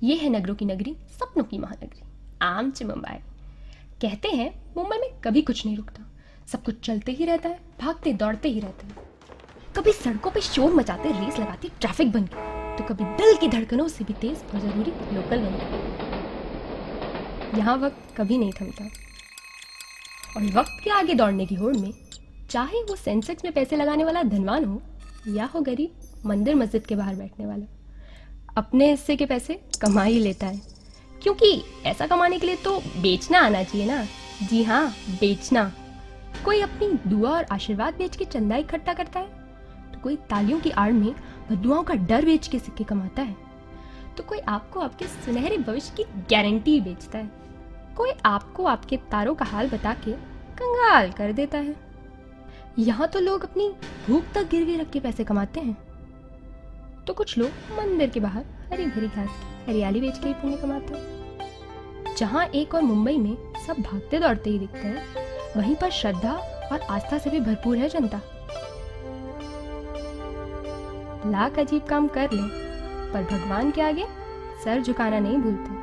ये है नगरों की नगरी, सपनों की महानगरी, आमच मुंबई। कहते हैं मुंबई में कभी कुछ नहीं रुकता, सब कुछ चलते ही रहता है, भागते दौड़ते ही रहते हैं। कभी सड़कों पे शोर मचाते रेस लगाती ट्रैफिक बन के, तो कभी दिल की धड़कनों से भी तेज और जरूरी लोकल बन के। यहाँ वक्त कभी नहीं थमता, और वक्त के आगे दौड़ने की होड़ में, चाहे वो सेंसेक्स में पैसे लगाने वाला धनवान हो या हो गरीब मंदिर मस्जिद के बाहर बैठने वाला, अपने हिस्से के पैसे कमा ही लेता है। क्योंकि ऐसा कमाने के लिए तो बेचना आना चाहिए ना। जी हाँ, बेचना। कोई अपनी दुआ और आशीर्वाद बेच के चंदा इकट्ठा करता है, तो कोई तालियों की आड़ में बदुआओं का डर बेच के सिक्के कमाता है, तो कोई आपको आपके सुनहरे भविष्य की गारंटी बेचता है, कोई आपको आपके तारों का हाल बता के कंगाल कर देता है। यहाँ तो लोग अपनी भूख तक गिरवी रख के पैसे कमाते हैं, तो कुछ लोग मंदिर के बाहर हरी भरी घास की हरियाली बेच के ही पुण्य कमाते हैं। जहाँ एक और मुंबई में सब भागते दौड़ते ही दिखते हैं, वहीं पर श्रद्धा और आस्था से भी भरपूर है जनता। लाख अजीब काम कर ले, पर भगवान के आगे सर झुकाना नहीं भूलते।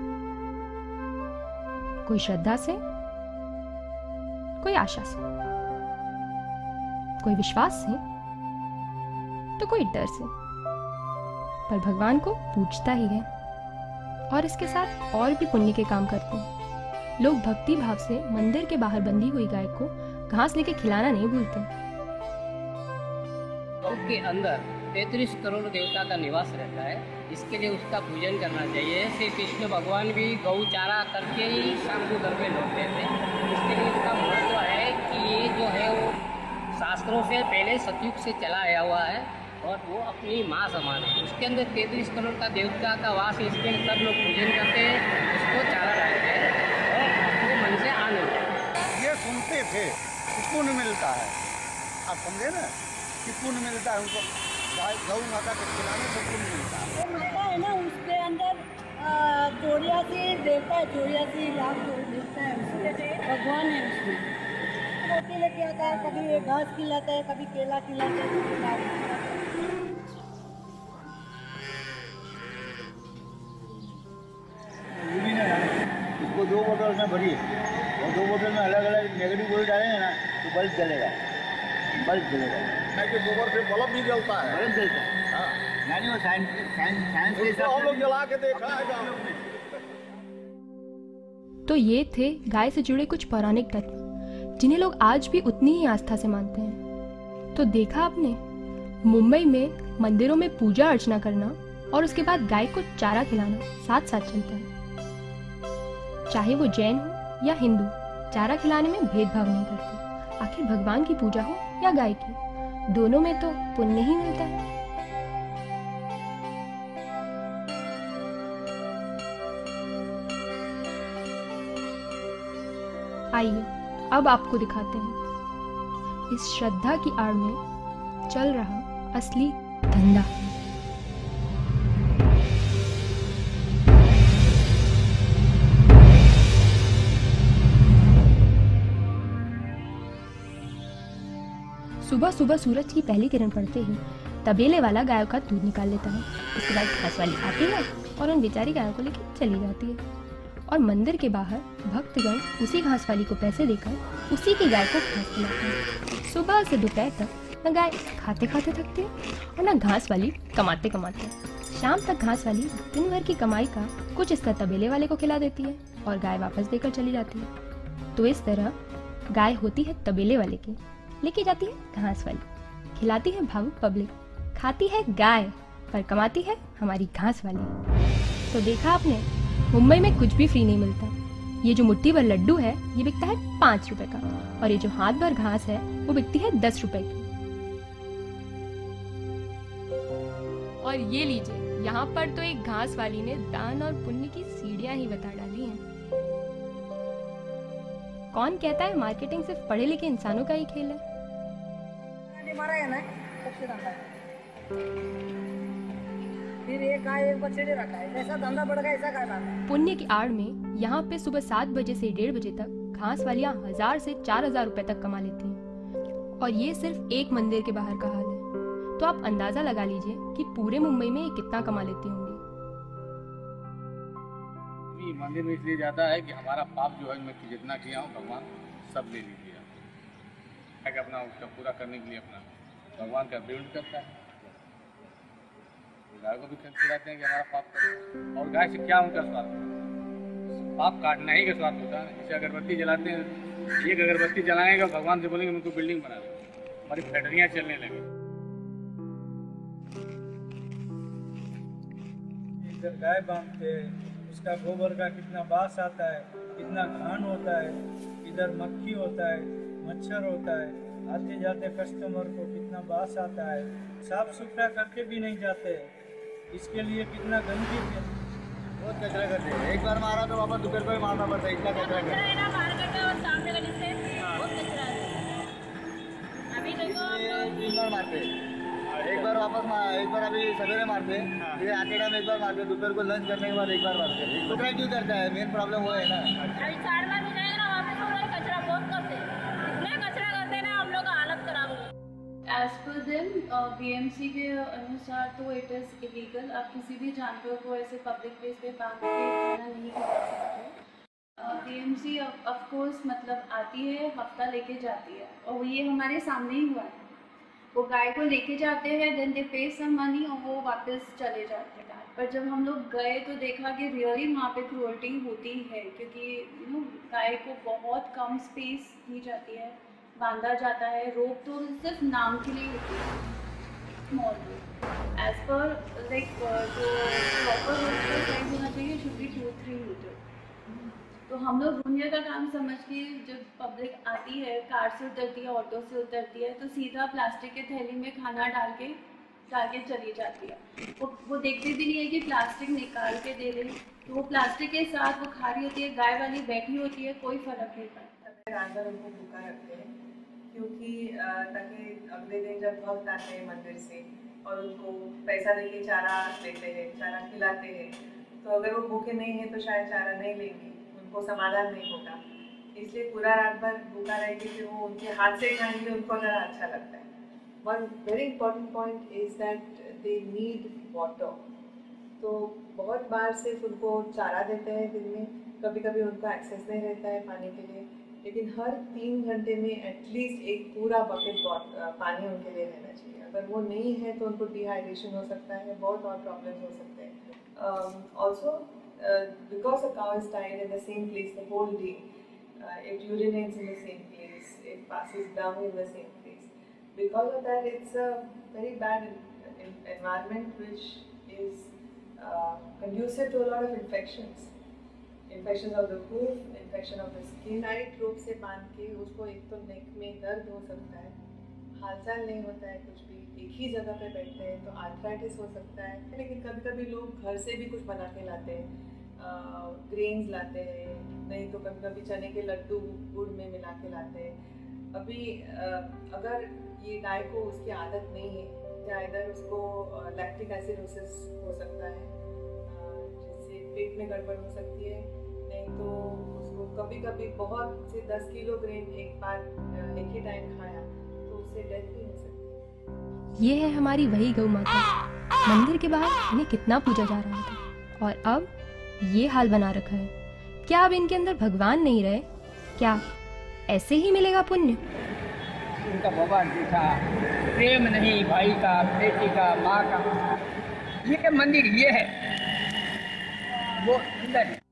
कोई श्रद्धा से, कोई आशा से, कोई विश्वास से, तो कोई डर से, पर भगवान को पूजता ही है। और इसके साथ और भी पुण्य के काम करते हैं। लोग भक्ति भाव से मंदिर के बाहर बंधी हुई गाय को घास लेके खिलाना नहीं भूलते। के अंदर 33 करोड़ देवता का निवास रहता है, इसके लिए उसका पूजन करना चाहिए। श्री कृष्ण भगवान भी गौ चारा करके ही शाम को घर में लौटते थे। इसके लिए इसका महत्व है कि ये जो है वो शास्त्रों से पहले सतयुग से चला आया हुआ है, और वो अपनी माँ समान है। उसके अंदर 33 करोड़ का देवता का वास है, इसके सब लोग पूजन करते हैं, उसको चारा डालते हैं और अपने मन से आनंद। ये सुनते थे कि पुण्य मिलता है, आप समझे ना कि पुण्य मिलता है उनको, गौ माता के खिलाने से पुण्य मिलता है। वो माता है ना, उसके अंदर 84 देवता है, 84 लाख देवता है, उसके भगवान है उसमें। रोटी लेके आता है, कभी घास खिलाता है, कभी केला खिलाता है, कभी दाल खिलाता है। इसको 2 बोतल में भरिए और 2 बोतल में अलग अलग नेगेटिव गोली डालेंगे ना तो बल्ब जलेगा, बल्ब जलेगा। नहीं कि गोबर से बल्ब भी जलता है, बल्ब जलता है। हाँ, यानी वो साइंस के हिसाब से हम लोग जला के देखा है गाँव में। तो ये थे गाय से जुड़े कुछ पौराणिक तत्व, जिन्हें लोग आज भी उतनी ही आस्था से मानते हैं। तो देखा आपने, मुंबई में मंदिरों में पूजा अर्चना करना और उसके बाद गाय को चारा खिलाना साथ साथ चलता है। चाहे वो जैन हो या हिंदू, चारा खिलाने में भेदभाव नहीं करते। आखिर भगवान की पूजा हो या गाय की, दोनों में तो पुण्य ही मिलता है। आइए अब आपको दिखाते हैं इस श्रद्धा की आड़ में चल रहा असली धंधा। सुबह सुबह सूरज की पहली किरण पड़ते ही तबेले वाला गायों का दूध निकाल लेता है। उसके बाद घास वाली आती है और उन बेचारी गायों को लेकर चली जाती है। और मंदिर के बाहर भक्तगण उसी घास वाली को पैसे देकर उसी की गाय को घास खिलाते हैं। सुबह से दोपहर तक न गाय खाते खाते थकती है और न घास वाली कमाते कमाते। शाम तक घास वाली दिन भर की कमाई का कुछ हिस्सा तबेले वाले को खिला देती है और गाय वापस देकर चली जाती है। तो इस तरह गाय होती है तबेले वाले की, लेके जाती है घास वाली, खिलाती है भावुक पब्लिक, खाती है गाय, पर कमाती है हमारी घास वाली। तो देखा आपने, मुंबई में कुछ भी फ्री नहीं मिलता। ये जो मुट्ठी भर लड्डू है ये बिकता है 5 रुपए का, और ये जो हाथ भर घास है वो बिकती है 10 रुपए की। और ये लीजिए, यहाँ पर तो एक घास वाली ने दान और पुण्य की सीढ़ियां ही बता डाली हैं। कौन कहता है मार्केटिंग सिर्फ पढ़े लिखे इंसानों का ही खेल है? फिर एक गाय एक बछड़े रखा है, जैसा धंधा बढ़ गया ऐसा गाय है। पुण्य की आड़ में यहाँ पे सुबह 7 बजे से 1:30 बजे तक घास वालियाँ 1000 से 4000 रुपए तक कमा लेती हैं। और ये सिर्फ एक मंदिर के बाहर का हाल है। तो आप अंदाजा लगा लीजिए कि पूरे मुंबई में ये कितना कमा लेती होंगी। नहीं, मंदिर में इसलिए जाता है कि हमारा पाप जो है मैं जितना किया हूँ भगवान सब ले लीजिए, कि अपना उसका पूरा करने के लिए अपना भगवान का विरोध करता है। गाय को भी खिलाते हैं कि हमारा पाप करें, और गाय से क्या उनका स्वार्थ, पाप काटना ही का स्वार्थ होता है। जैसे अगरबत्ती जलाते हैं, एक अगरबत्ती जलाएंगे भगवान से बोलेंगे उनको बिल्डिंग बना दो, हमारी फैक्ट्रियाँ चलने लगी। इधर गाय बांधते हैं, उसका गोबर का कितना बास आता है, कितना घान होता है, इधर मक्खी होता है, मच्छर होता है, आते जाते कस्टमर को कितना बास आता है, साफ सुथरा करके भी नहीं जाते हैं। इसके लिए कितना गंदगी है, बहुत कचरा करते हैं। एक बार मारा तो वापस दोपहर को मारना पड़ता है, इतना कचरा करते हैं। तीन बार मारते हैं, एक बार वापस एक बार अभी सवेरे मारते हैं, फिर आते टाइम एक बार मारते हैं, दोपहर को लंच करने के बाद एक बार मारते हैं। कचरा क्यों करता है, मेन प्रॉब्लम वो है ना। अभी 4 बार हो जाएगा ना, वापस हम लोग कचरा बहुत करते हैं, इतना कचरा करते हैं ना, हम लोग का हालत खराब हो। एज पर देम बीएमसी के अनुसार तो इट इज़ इलीगल। आप किसी भी जानवर को ऐसे पब्लिक प्लेस पे बांध के खाना नहीं खिला सकते। बीएमसी ऑफ कोर्स मतलब आती है, हफ्ता लेके जाती है, और ये हमारे सामने ही हुआ है। वो गाय को लेके जाते हैं, देन दे पे सम मनी और वो वापस चले जाते हैं। पर जब हम लोग गए तो देखा कि रियली वहाँ पे क्रूअल्टी होती है, क्योंकि गाय को बहुत कम स्पेस दी जाती है, बांधा जाता है। रोप तो सिर्फ नाम के लिए होती है, स्मॉल रोप। एज पर लाइक जो प्रॉपर रोप का साइज होना चाहिए शुड बी 2-3 मीटर। तो हम लोग पुण्य का काम समझ के जब पब्लिक आती है, कार से उतरती है, ऑटो से उतरती है, तो सीधा प्लास्टिक के थैली में खाना डाल के चली जाती है। वो देखती भी नहीं है कि प्लास्टिक निकाल के दे रही, तो वो प्लास्टिक के साथ वो खा रही होती है, गाय वाली बैठी होती है, कोई फर्क नहीं पड़ता। रात भर उनको भूखा रखते हैं, क्योंकि ताकि अगले दिन जब भक्त आते हैं मंदिर से और उनको पैसा देके चारा देते हैं, चारा खिलाते हैं, तो अगर वो भूखे नहीं हैं तो शायद चारा नहीं लेंगे, उनको समाधान नहीं होगा। इसलिए पूरा रात भर भूखा रह के फिर वो उनके हाथ से खाएंगे, उनको ज़रा अच्छा लगता है। One very important point is that they need water. तो बहुत बार सिर्फ उनको चारा देते हैं दिन में, कभी कभी उनका एक्सेस नहीं रहता है पानी के लिए, लेकिन हर 3 घंटे में एटलीस्ट एक पूरा बकेट पानी उनके लिए रहना चाहिए। अगर वो नहीं है तो उनको डिहाइड्रेशन हो सकता है, बहुत और प्रॉब्लम्स हो सकते हैं। Also because a cow is tied in the same place the whole day, it urinates in the same place, it passes down in the same place. Because of that, it's a very bad environment which is conducive to a lot of infections. Infections of the hoof, infection of the skin. Tight rope से बांध के उसको एक तो नेक में दर्द हो सकता है, हालचाल नहीं होता है कुछ भी, एक ही जगह पे बैठते हैं तो आर्थराइटिस हो सकता है। लेकिन कभी कभी लोग घर से भी कुछ बना के लाते हैं, ग्रेन्स लाते हैं, नहीं तो कभी कभी चने के लड्डू गुड़ में मिला के लाते हैं। अभी अगर ये गाय को उसकी आदत नहीं है या इधर उसको लैक्टिक एसिडोसिस हो सकता है, जिससे पेट में गड़बड़ हो सकती है, नहीं तो उसको कभी कभी बहुत से 10 किलो ग्रेन एक ही टाइम खाया तो उससे डेथ भी हो सकती है। ये है हमारी वही गौ माता। मंदिर के बाहर इन्हें कितना पूजा जा रहा था और अब ये हाल बना रखा है। क्या अब इनके अंदर भगवान नहीं रहे? क्या ऐसे ही मिलेगा पुण्य? उनका भगवान देखा, प्रेम नहीं भाई का, बेटी का, माँ का। ये मंदिर ये है, वो अंदर है।